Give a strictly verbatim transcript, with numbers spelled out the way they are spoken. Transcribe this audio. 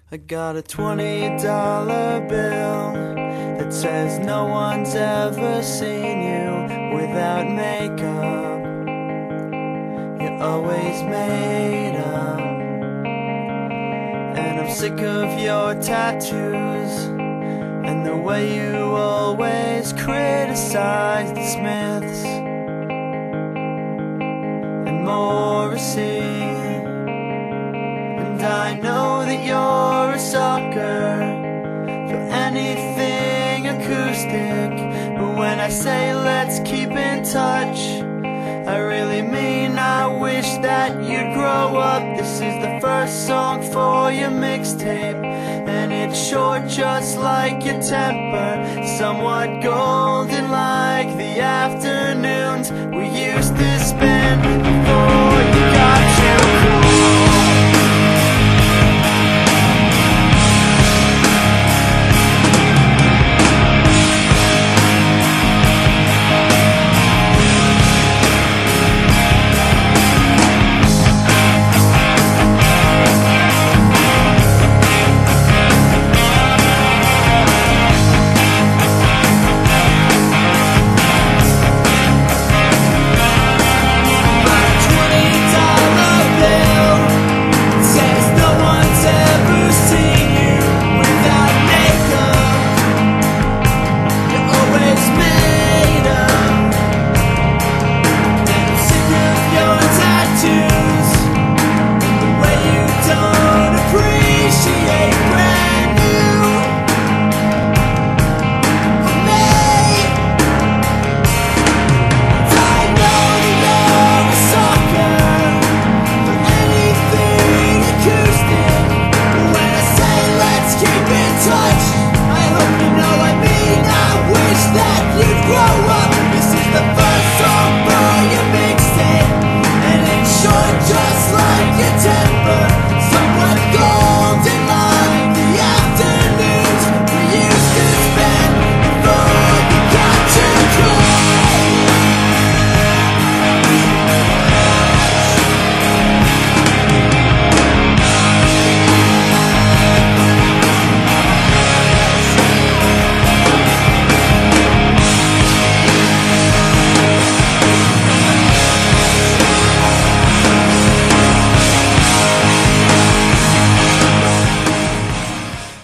I got a twenty dollar bill that says no one's ever seen you without makeup. You're always made up. And I'm sick of your tattoos and the way you always criticize the Smiths and Morrissey. And I know that you're a sucker for anything acoustic, but when I say let's keep in touch, I really mean I wish that you'd grow up. This is the first song for your mixtape, and it's short just like your temper, somewhat golden like the afternoons we used to spend before